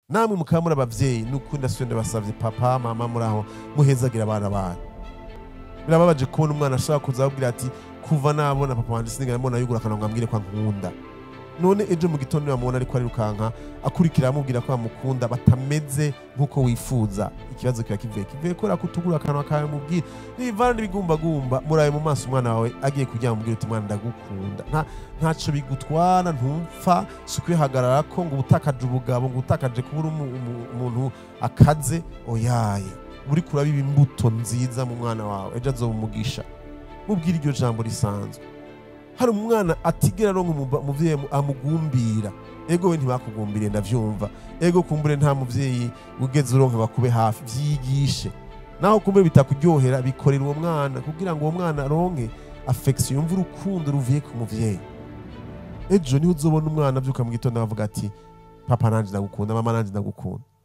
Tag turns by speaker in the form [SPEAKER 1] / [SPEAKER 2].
[SPEAKER 1] namwe mukamura abavyeyi n'ukunda sende basavye papa mama muraho muhezagira abana banyu. Birababaje kubona umwana ashaka kuza ababwira ati kuva nabona papa wanje sinigera mbona yugura akanwa ngambwire kwa nkunda. None ejo mu gitondo yamubona ariko arirukanka akurikira amubwira ko amukunda batameze nkuko wifuza. Ikibazo kiba kivuye ko rakutugura akanwa kawe mubwira nivana bigumbagumba muraye mu maso umwana wawe agiye kujya mubwira uti mwana ndagukunda. Ntaco bigutwara ntumpfa sukwihagarara ko ngo ubutakaje ubugabo ngo utakaje kubura umuntu akaze oyaye. Uri kurabiba imbuto nziza mu mwana wawe ejo azobumugisha. Mubwira iryo jambo risanzwe. Hari umwana atigera ronka umuvyeyi amugumbira. Ego we ntibakugumbiriye ndavyumva. Ego kumbure nta muvyeyi ugeze uronka bakube hafi vyigishe. Naho kumbure bitakuryohera bikorera uwo mwana kugira ngo uwo mwana aronke affection yumva urukundo ruvuye ku muvyeyi. Ejo niho uzobona umwana avyuka mu gitondo avuga ati papa nanje ndagukunda mama nanje ndagukunda.